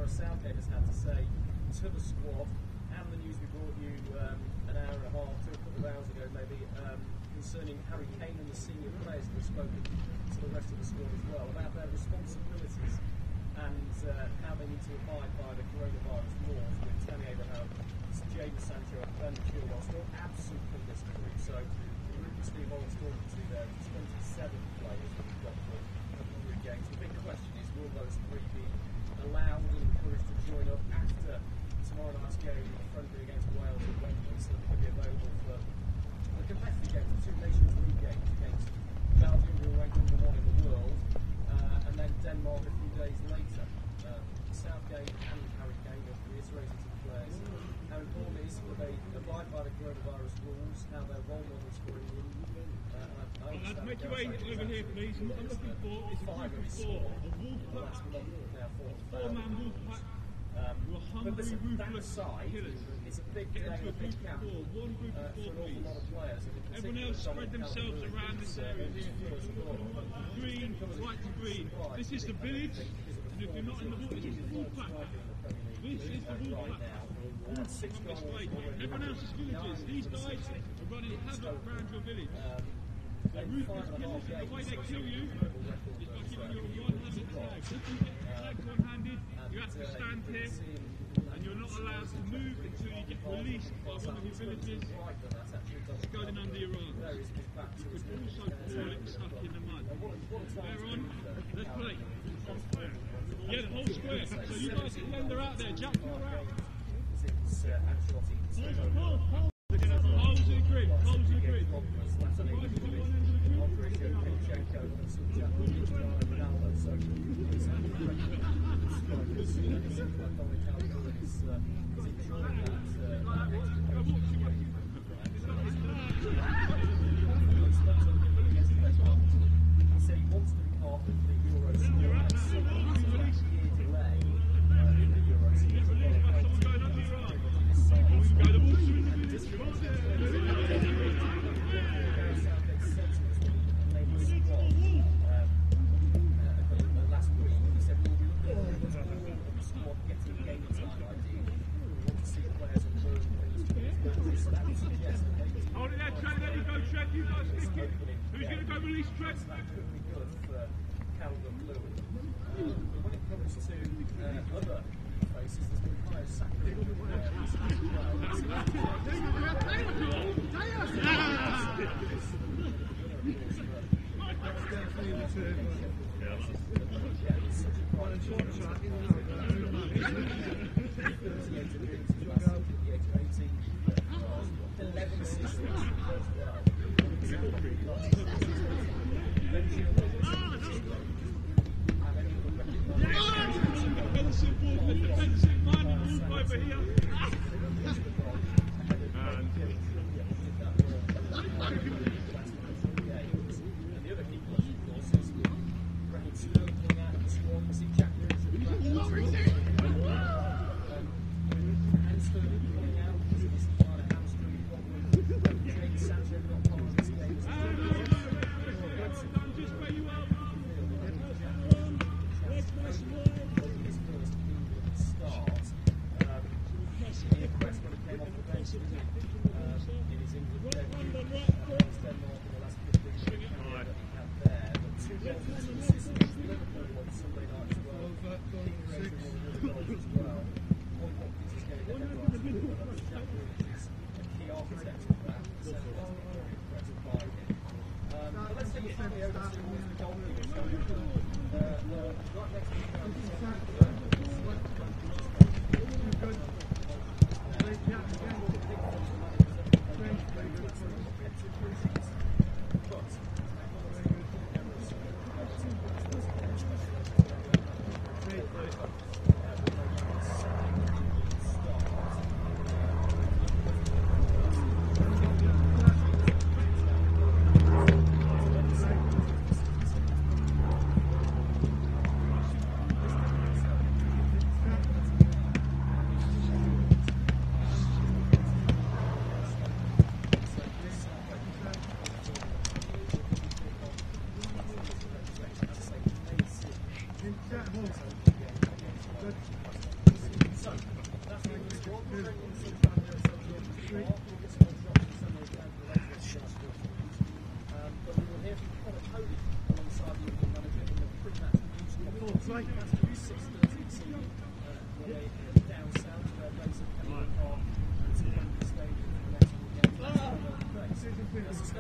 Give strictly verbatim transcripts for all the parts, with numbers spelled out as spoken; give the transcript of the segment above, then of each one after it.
Gareth Soutgate has had to say to the squad, and the news we brought you um, an hour and a half, two a couple of hours ago maybe, um, concerning Harry Kane and the senior players that have spoken to the rest of the squad as well about their responsibilities and uh, how they need to abide by the coronavirus laws, with Tammy Abraham, James Sancho and Ben Chilwell still absent from this group. So the group that Steve Holland's talking to there, twenty-seven players that we've got for a hundred games. The big question is, will those three be allowed and encouraged to join up after tomorrow night's game, a friendly against Wales at Wembley, so they can be available for the competitive games, the two Nations League games against Belgium, who are ranked number one in the world, uh, and then Denmark a few days later. Uh, Southgate and Harry Kane have reiterated to the players how important it is that they abide by the coronavirus rules, how they're role models for England. Uh, I, I I'll make your way over here, please. And what I'm looking for is a five group of four, a wolf pack, four-man wolf pack. Um, but listen, that ruthless aside, killers. it's a big Get day, into a a big group of camp four, one group uh, of for four, an awful please. lot of players. Everyone else spread themselves around this area. Green, white to green. This is the village, and if you're not in the wolf, this is the wolf pack. This is the wolf pack. Everyone else's villages. These guys are running havoc around your village. They're ruthless killers, and the way they kill you is by giving you a one-handed tag. If you get tagged one-handed, you have to stand here, and you're not allowed to move until you get released by one of your villages. It's going under your arm. You could also fall it stuck in the mud. They're on, let's play. Yeah, the whole square. So you guys can lend her out there. Jack, you're out. Holes in the grid, holes in the grid. Hold it there, Trent. There you go, Trent. You guys stick it. Who's going to go release Trent? That could be good for Calvert-Lewin. Uh, when it comes to uh, other places, there's been quite a sacrifice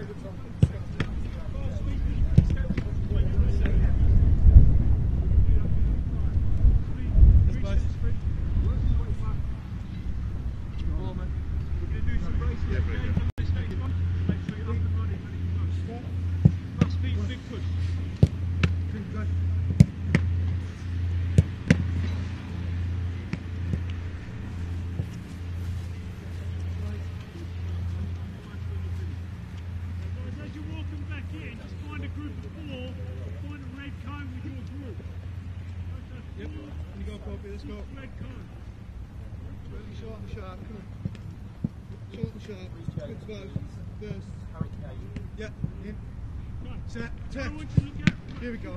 Let's go. Red card. Really short and sharp. Come on. Short and sharp. Good throw. First. Harry Kane. Yeah. In. Set. Tech. Here we go.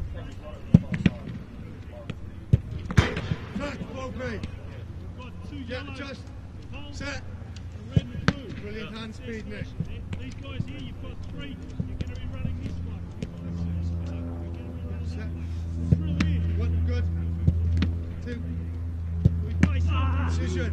Tech. Ball play. Yeah. Just. Set. Brilliant hand speed, Nick. These guys here, you've got three. You're going to be running this one. Set. Through here. One. Good. Two. Decision.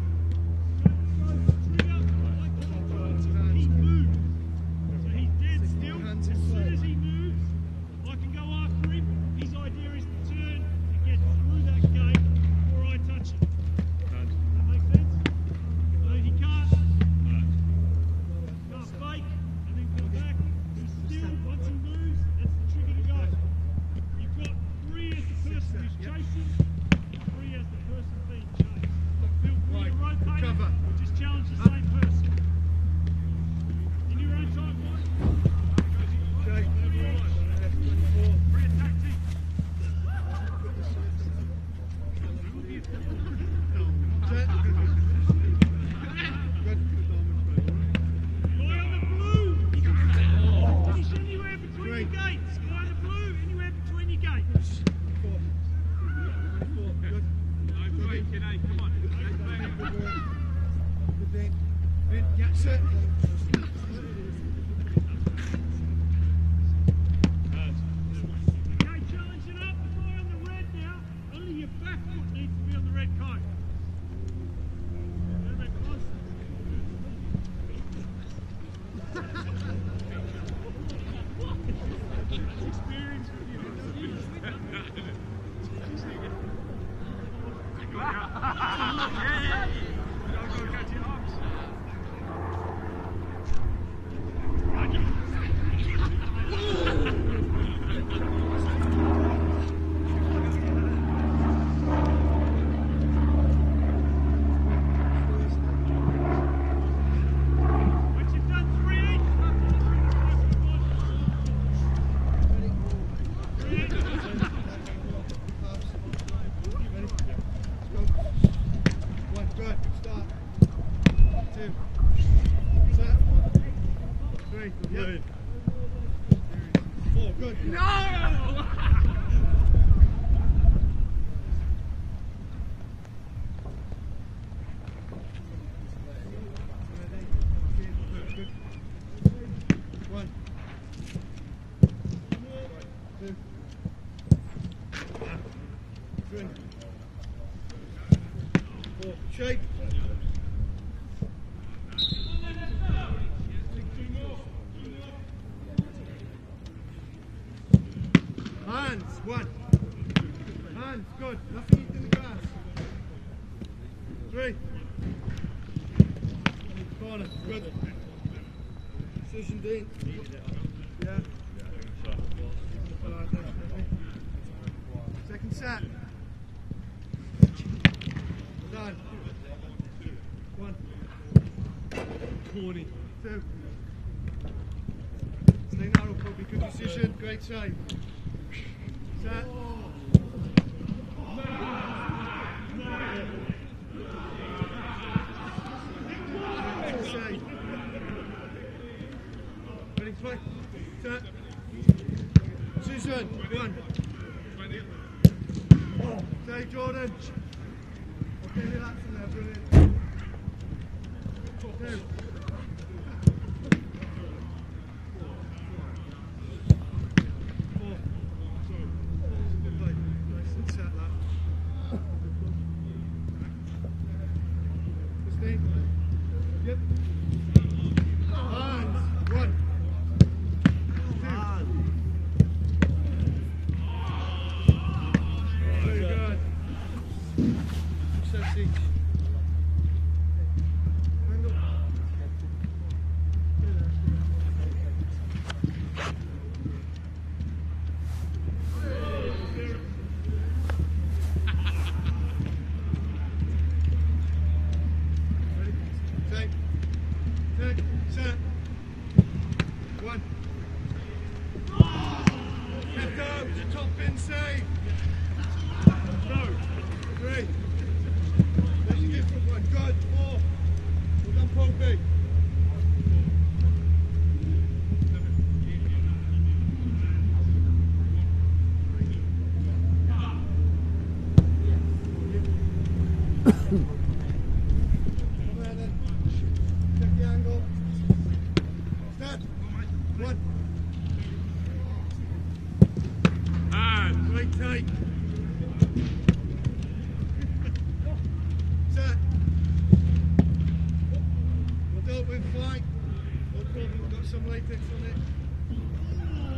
He's moved. So he's dead still. As soon as he moves, I can go after him. His idea is to turn and get through that gate before I touch it. That makes sense? So he can't. Can't fake and then come back. He's still, once he moves, that's the trigger to go. You've got three as the person who's chasing, three as the person being chased. Right. Rotate Cover. Or just challenge the same person. In your own time, boys. Okay. Bring a tactic. Set. Good. Guy on the blue. Finish anywhere between Three. your gates. Guy on the blue, anywhere between your gates. Four. Four. Good. Come on. Good in. In. Yeah. Set. Okay, challenge it up. The guy on the red now. Only your back foot needs to be on the red coat. A little bit closer. Experience with you. Once you've done three, One. Good. Start. Two. Set. Three. Yep. Four. Good. no! Good. One. Two. Three. Four. Shake. Hands. One. Hands. Good. Nothing in the grass. Three. Corner. Good. Decision Dean. Yeah. Alright, definitely. Second set. Done. One. Corny. Two. Stay narrow, probably. Good decision. Great save. Set. Save. Ready, play. Set. Decision. One. Save, Jordan. Okay, relax in there. Brilliant. Two. Four. Good play. Nice and set that. Christine. Yep. Hands. One. out, the top bin save. Go. Three. That's a different one. Good. Four. Well done, Poppy. Some latex on it.